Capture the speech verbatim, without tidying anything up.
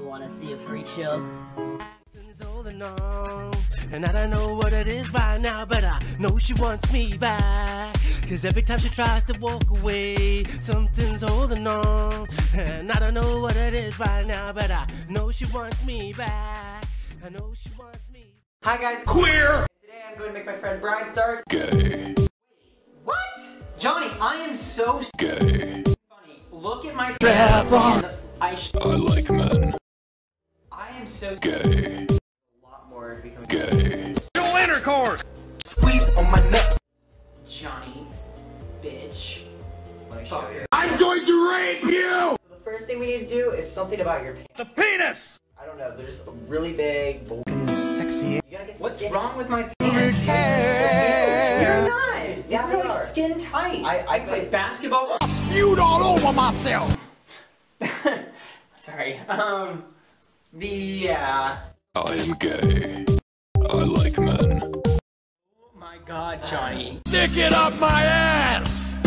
wanna see a freak show? And I don't know what it is right now, but I know she wants me back. Cause every time she tries to walk away, something's holding on. And I don't know what it is right now, but I know she wants me back. I know she wants me. Hi guys. Queer! Today I'm going to make my friend Brian Stars Gay. What? Johnny, I am so Gay. funny. Look at my dress on. I sh I like men. I am so Gay. a lot more to become Gay. No intercourse! Squeeze on my nuts. Johnny, bitch. Let me show you. I'm going to rape you! So the first thing we need to do is something about your pants. The penis! I don't know, they're just really big. Sexy. You gotta get some What's skin. wrong with my pants? You're not! It's Yeah, they like are. skin tight. I- I I play play- basketball. I spewed all over myself! Sorry. Um. The yeah. I am gay. I like men. Oh my God, Johnny. Stick it up my ass!